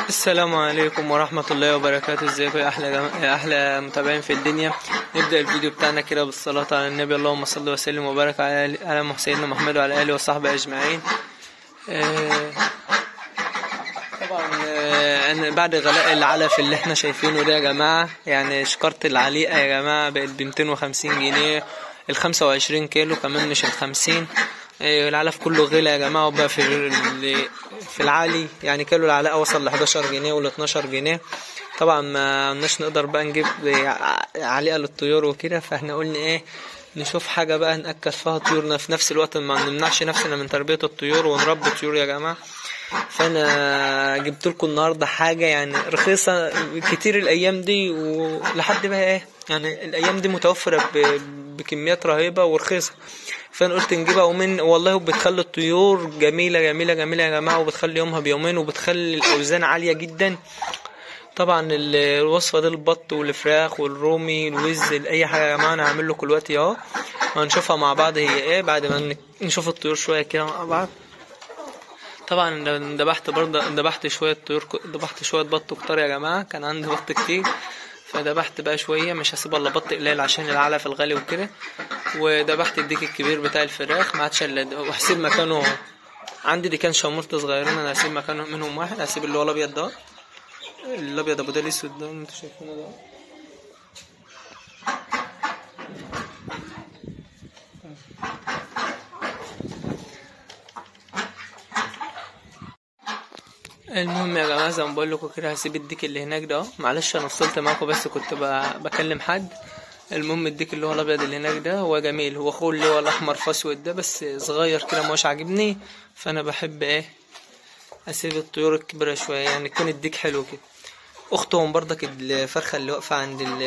السلام عليكم ورحمة الله وبركاته. ازيكم يا احلى متابعين في الدنيا. نبدأ الفيديو بتاعنا كده بالصلاة على النبي. اللهم صل وسلم وبارك على سيدنا محمد وعلى آله وصحبه أجمعين. طبعا انا بعد غلاء العلف اللي احنا شايفينه ده يا جماعة، يعني شكارة العليقة يا جماعة بقت ب250 جنيه، ال25 كيلو كمان مش ال50. العلف كله غلا يا جماعة، وبقى في العالي يعني كيلو العلقة وصل ل11 جنيه وال12 جنيه. طبعا ما قلناش نقدر بقى نجيب علقة للطيور وكده، فاحنا قلنا ايه، نشوف حاجة بقى نأكل فيها طيورنا في نفس الوقت، ما نمنعش نفسنا من تربية الطيور ونربي طيور يا جماعة. فانا جبت لكم النهارده حاجة يعني رخيصة كتير الايام دي، ولحد بقى ايه يعني الايام دي متوفرة بكميات رهيبة ورخيصة، فانا قلت نجيبها. ومن والله بتخلي الطيور جميلة جميلة جميلة يا جماعة، وبتخلي يومها بيومين، وبتخلي الاوزان عالية جدا. طبعا الوصفة دي البط والفراخ والرومي الوز اي حاجة يا جماعة انا هعمل لكم دلوقتي اهو، وهنشوفها مع بعض هي ايه بعد ما نشوف الطيور شوية كده مع بعض. طبعا ذبحت شوية طيور، ذبحت شوية بط كتار يا جماعة، كان عندي بط كتير فذبحت بقى شوية، مش هسيب الا بط قليل عشان العلف الغالي وكده. وذبحت الديك الكبير بتاع الفراخ ما عادش الا، وهسيب مكانه عندي دي كان شمورت صغيرين، انا هسيب مكانه منهم واحد، هسيب اللي هو الابيض ده، الابيض ابو ده الاسود ده انتوا شايفينه ده. المهم يا جماعه زي ما بقول لكم كده، هسيب الديك اللي هناك ده، معلش انا وصلت معاكم بس كنت بكلم حد. المهم الديك اللي هو الابيض اللي هناك ده هو جميل، هو اخوه اللي هو الاحمر فاسود ده بس صغير كده مش عاجبني، فانا بحب ايه اسيب الطيور الكبيره شويه يعني يكون الديك حلو كده. اختهم برضك الفرخه اللي واقفه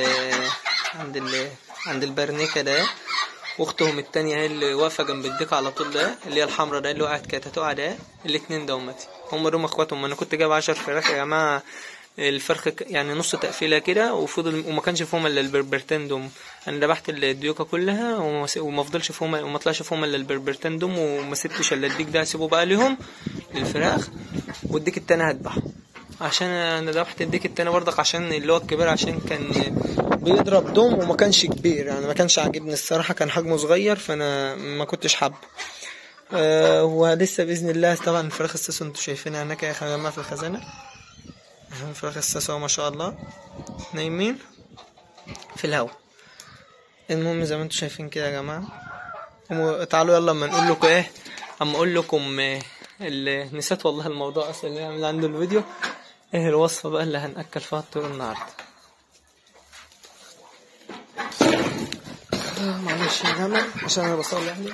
عند البرنيكه ده، واختهم التانية هي اللي واقفه جنب الديك على طول ده، اللي هي الحمرا ده اللي وقعت كانت هتقع ده. الاتنين دومتي هم دول اخواتهم. انا كنت جايب 10 فراخ يا جماعه، الفرخ يعني نص تقفيله كده، وفضل وما كانش فيهم الا البربرتين دوم. انا ذبحت الديوكه كلها وما فضلش فيهم وما طلعش فيهم الا البربرتين دوم، وما سبتش الا الديك ده اسيبه بقى ليهم للفراخ، والديك التاني هذبحه. عشان انا ذبحت الديك التاني برضك عشان اللي هو الكبير عشان كان بيضرب دوم وما كانش كبير، يعني ما كانش عاجبني الصراحه، كان حجمه صغير فانا ما كنتش حابه. ولسه باذن الله طبعا فراخ الساسو انتوا شايفينها هناك يا جماعه في الخزانه، فراخ الساسو ما شاء الله نايمين في الهواء. المهم زي ما انتوا شايفين كده يا جماعه، تعالوا يلا اما نقول لكم ايه، اما اقول لكم نسيت والله الموضوع اصلا اللي عامل عنده الفيديو، ايه الوصفه بقى اللي هنأكل فيها الطيور النهارده. معلش يا جماعه عشان انا بصلي يعني.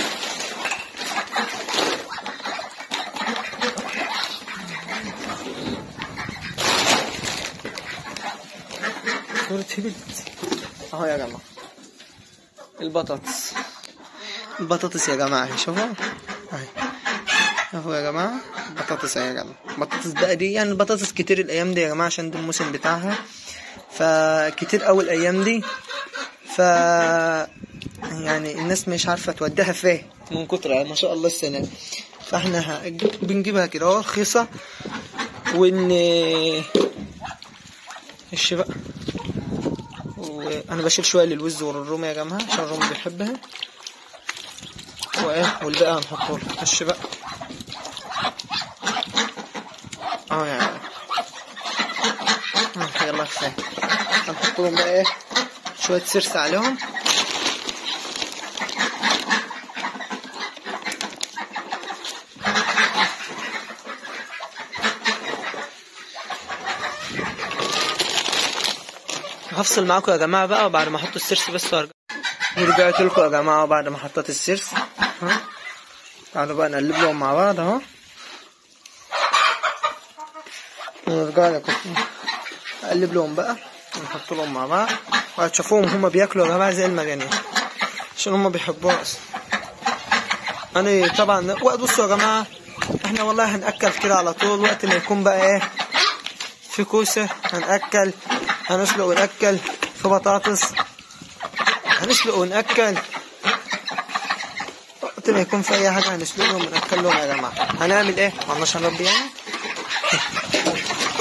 اهو يا جماعه البطاطس يا جماعه شوفوا اهي، اهو يا جماعه بطاطس يا جماعه. بطاطس بقى دي يعني البطاطس كتير الايام دي يا جماعه عشان ده الموسم بتاعها، فكتير قوي الايام دي، يعني الناس مش عارفه توديها فين من كتر ما شاء الله السنه دي، فاحنا بنجيبها كده اهو رخيصه. وان بقى وانا بشيل شويه للوز والرومي يا جماعه عشان الرومي بيحبها، وايه والباقي هنحطه له بقى اهو يعني. يلا كفايه هنحط لهم بقى ايه شويه سرس عليهم. هفصل معاكم يا جماعه بقى بعد ما احط السرس بس وارجع. ورجعت لكم يا جماعه بعد ما حطيت السرس، تعالوا بقى نقلب لهم مع بعض اهو، ونرجع لكم نقلب لهم بقى ونحط لهم مع بعض، وهتشوفوهم هما بياكلوا يا جماعه زي المجانين عشان هما بيحبوها اصلا. انا طبعا بصوا يا جماعه احنا والله هنأكل كده على طول، وقت ما يكون بقى ايه في كوسه هنأكل، هنسلق ونأكل، في بطاطس هنسلق ونأكل، وقت ما يكون في اي حاجه هنسلقهم ونأكلهم يا جماعه. هنعمل ايه؟ معناش هنربي يعني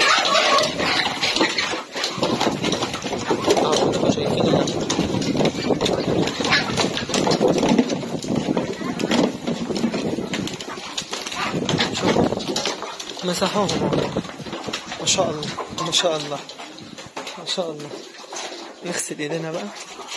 مسحوهم ما شاء الله ما شاء الله ما شاء الله. نغسل ايدينا بقى.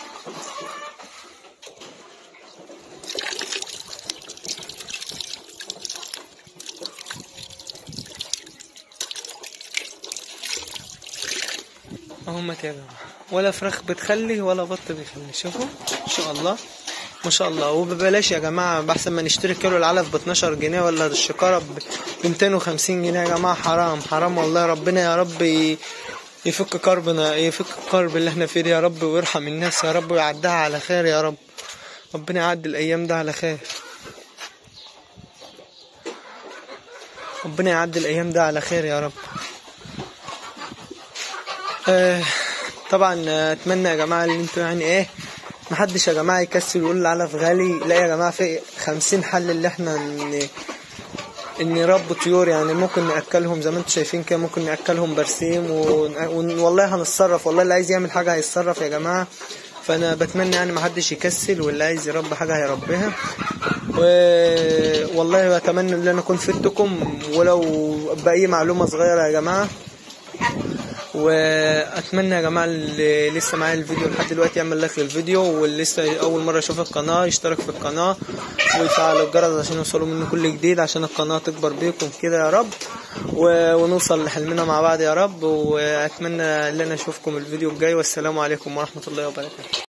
اهم يا جماعه، ولا فراخ بتخلي ولا بط بيخلي. شوفوا ما شاء الله ما شاء الله. وببلاش يا جماعه، بحسن ما نشتري كيلو العلف ب 12 جنيه ولا الشكاره ب 250 جنيه يا جماعه. حرام حرام والله. ربنا يا رب يفك كربنا، يفك الكرب اللي احنا فيه يا رب، ويرحم الناس يا رب، ويعدها على خير يا رب. ربنا يعدي الايام ده على خير. ربنا يعدي الايام ده على خير يا رب. طبعا اتمنى يا جماعه ان انتوا يعني ايه، محدش يا جماعه يكسل ويقول العلف غالي. لا يا جماعه، في 50 حل اللي احنا ان نربي طيور. يعني ممكن ناكلهم زي ما انتوا شايفين كده، ممكن ناكلهم برسيم والله هنتصرف. والله اللي عايز يعمل حاجه هيتصرف يا جماعه. فانا بتمنى يعني محدش يكسل، واللي عايز يربي حاجه هيربيها. والله بتمنى ان انا اكون فدتكم ولو باي معلومه صغيره يا جماعه. واتمنى يا جماعه اللي لسه معايا الفيديو لحد دلوقتي يعمل لايك للفيديو، واللي لسه اول مره يشوف القناه يشترك في القناه ويفعل الجرس عشان يوصلوا منه كل جديد، عشان القناه تكبر بيكم كده يا رب، ونوصل لحلمنا مع بعض يا رب. واتمنى ان انا اشوفكم الفيديو الجاي، والسلام عليكم ورحمه الله وبركاته.